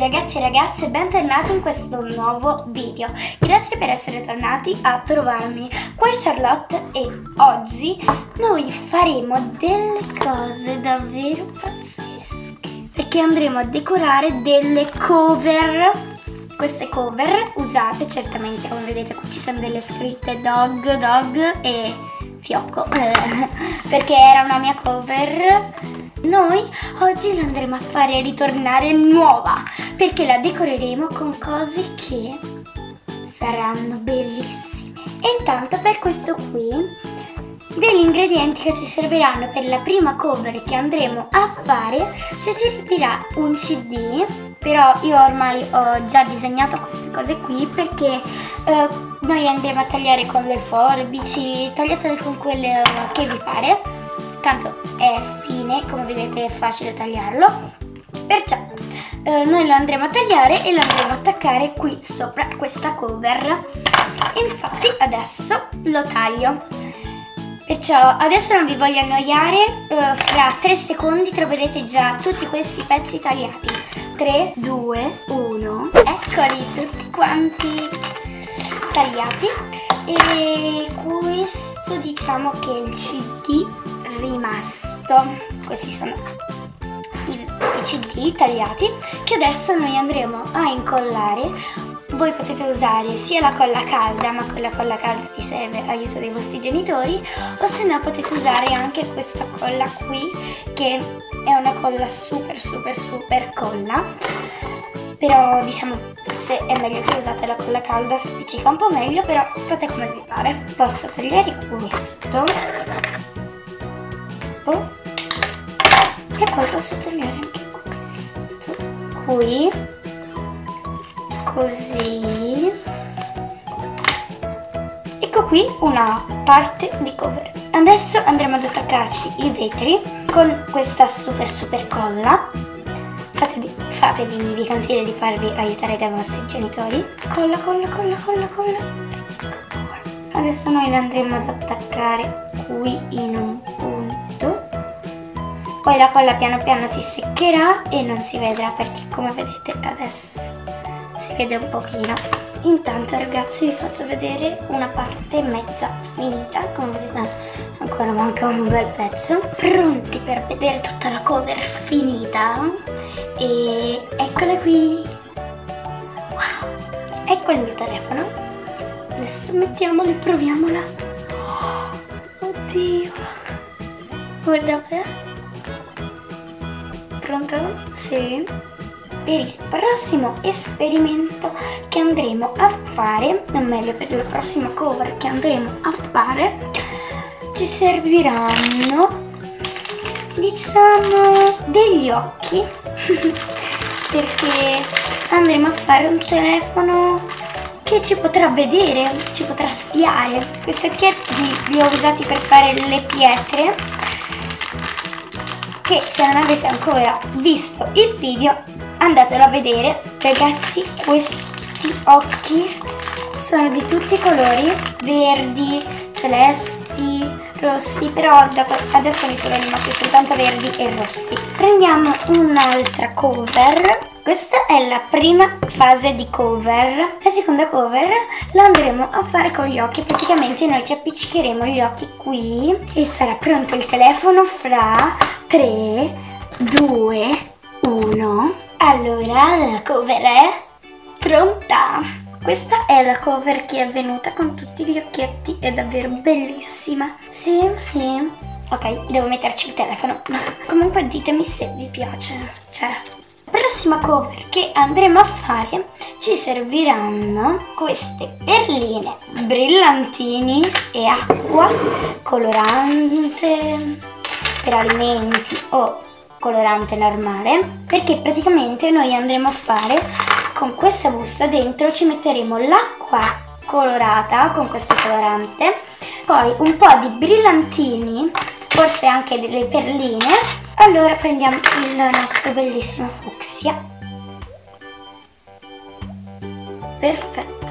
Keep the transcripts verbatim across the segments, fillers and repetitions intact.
ragazzi e ragazze, bentornati in questo nuovo video. Grazie per essere tornati a trovarmi. Qua è Charlotte e oggi noi faremo delle cose davvero pazzesche, perché andremo a decorare delle cover. Queste cover usate certamente, come vedete qui ci sono delle scritte dog, dog e fiocco, perché era una mia cover. Noi oggi la andremo a fare ritornare nuova, perché la decoreremo con cose che saranno bellissime. E intanto per questo qui, degli ingredienti che ci serviranno per la prima cover che andremo a fare, ci servirà un C D, però io ormai ho già disegnato queste cose qui perché eh, noi andremo a tagliare con le forbici, tagliatele con quelle che vi pare. Tanto è fine, come vedete è facile tagliarlo, perciò eh, noi lo andremo a tagliare e lo andremo a attaccare qui sopra questa cover. Infatti adesso lo taglio, perciò adesso non vi voglio annoiare, eh, fra tre secondi troverete già tutti questi pezzi tagliati. Tre, due, uno, eccoli tutti quanti tagliati. E questo diciamo che è il C D rimasto. Questi sono i, i C D tagliati che adesso noi andremo a incollare. Voi potete usare sia la colla calda, ma con la colla calda vi serve aiuto dei vostri genitori, o se no potete usare anche questa colla qui, che è una colla super super super colla, però diciamo forse è meglio che usate la colla calda, si appiccica un po' meglio, però fate come vi pare. Posso tagliare questo oh. E poi posso tagliare anche questo qui, così. Ecco qui una parte di cover. Adesso andremo ad attaccarci i vetri con questa super super colla. Fatevi, fatevi vi consiglio di farvi aiutare dai vostri genitori. Colla, colla, colla, colla, colla. Ecco qua. Adesso noi lo andremo ad attaccare qui in un punto. Poi la colla piano piano si seccherà e non si vedrà, perché come vedete adesso si vede un pochino. Intanto ragazzi vi faccio vedere una parte mezza finita, come vedete ancora manca un bel pezzo. Pronti per vedere tutta la cover finita? E eccola qui. Wow, ecco il mio telefono. Adesso mettiamola e proviamola. Oddio, guardate. Pronto? Sì. Per il prossimo esperimento che andremo a fare, o meglio per la prossima cover che andremo a fare, ci serviranno diciamo degli occhi perché andremo a fare un telefono che ci potrà vedere, ci potrà spiare. Questi occhietti li ho usati per fare le pietre, che se non avete ancora visto il video andatelo a vedere. Ragazzi, questi occhi sono di tutti i colori, verdi, celesti, rossi, però adesso mi sono rimasti soltanto verdi e rossi. Prendiamo un'altra cover. Questa è la prima fase di cover. La seconda cover la andremo a fare con gli occhi. Praticamente noi ci appiccicheremo gli occhi qui e sarà pronto il telefono fra tre, due, uno. Allora la cover è pronta. Questa è la cover che è venuta con tutti gli occhietti, è davvero bellissima. Sì, sì. Ok, devo metterci il telefono. Comunque ditemi se vi piace. Cioè, la prossima cover che andremo a fare ci serviranno queste perline, brillantini e acqua, colorante per alimenti o colorante normale, perché praticamente noi andremo a fare con questa busta dentro, ci metteremo l'acqua colorata con questo colorante, poi un po' di brillantini, forse anche delle perline. Allora prendiamo il nostro bellissimo fucsia. Perfetto.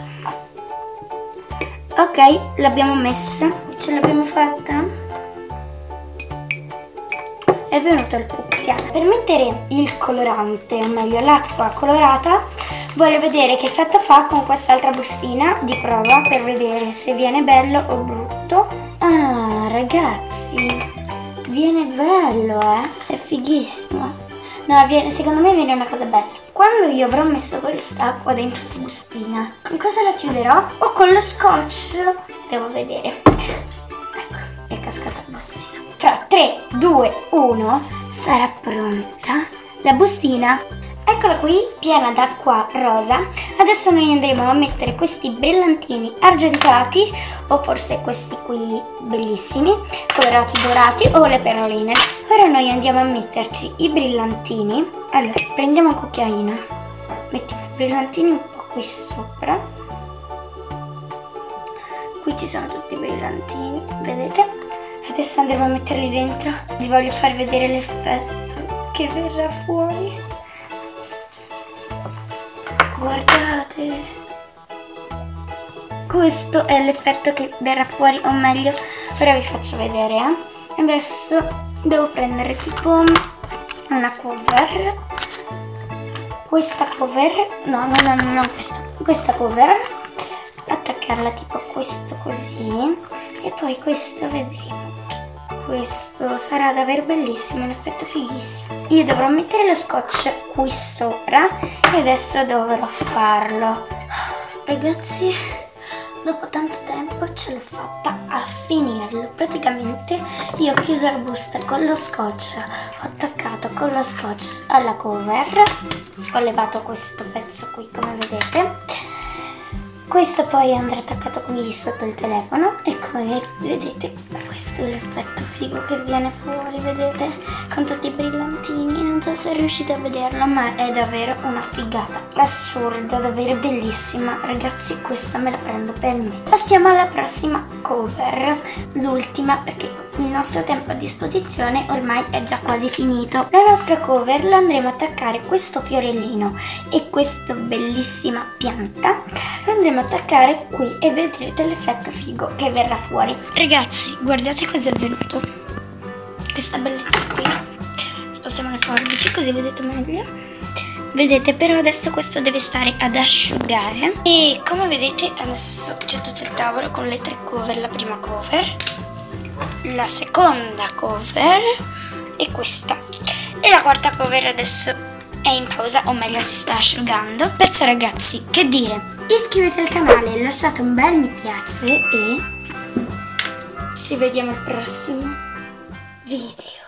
Ok, l'abbiamo messa, ce l'abbiamo fatta. è venuto il fucsia. Per mettere il colorante, o meglio l'acqua colorata, voglio vedere che effetto fa con quest'altra bustina di prova per vedere se viene bello o brutto. Ah, ragazzi, viene bello, eh? È fighissimo. No, viene, secondo me viene una cosa bella. Quando io avrò messo quest'acqua dentro la bustina, con cosa la chiuderò? O con lo scotch? Devo vedere. Ecco, è cascata la bustina. Fra tre, due, uno, sarà pronta la bustina. Eccola qui, piena d'acqua rosa. Adesso noi andremo a mettere questi brillantini argentati, o forse questi qui bellissimi, colorati dorati, o le perline. Ora noi andiamo a metterci i brillantini. Allora, prendiamo un cucchiaino, mettiamo i brillantini un po' qui sopra. Qui ci sono tutti i brillantini, vedete? Adesso andremo a metterli dentro. Vi voglio far vedere l'effetto che verrà fuori. Guardate, questo è l'effetto che verrà fuori, o meglio, ora vi faccio vedere, eh. Adesso devo prendere tipo una cover, questa cover, no, no, no, no, no questa, questa cover, attaccarla tipo questo così, e poi questo vedremo. Questo sarà davvero bellissimo, un effetto fighissimo. Io dovrò mettere lo scotch qui sopra e adesso dovrò farlo. Ragazzi, dopo tanto tempo ce l'ho fatta a finirlo. Praticamente io ho chiuso la busta con lo scotch, ho attaccato con lo scotch alla cover, ho levato questo pezzo qui come vedete. Questo poi andrà attaccato qui sotto il telefono e come vedete questo è l'effetto figo che viene fuori, vedete? Con tutti i brillantini, non so se riuscite a vederlo, ma è davvero una figata assurda, davvero bellissima. Ragazzi, questa me la prendo per me. Passiamo alla prossima cover, l'ultima, perché il nostro tempo a disposizione ormai è già quasi finito. La nostra cover la andremo a attaccare questo fiorellino e questa bellissima pianta la andremo a attaccare qui e vedrete l'effetto figo che verrà fuori. Ragazzi, guardate cosa è venuto, questa bellezza qui. Spostiamo le forbici così vedete meglio. Vedete, però adesso questo deve stare ad asciugare e come vedete adesso c'è tutto il tavolo con le tre cover, la prima cover, la seconda cover e questa, e la quarta cover adesso è in pausa, o meglio si sta asciugando. Perciò ragazzi, che dire, iscrivetevi al canale, lasciate un bel mi piace e ci vediamo al prossimo video.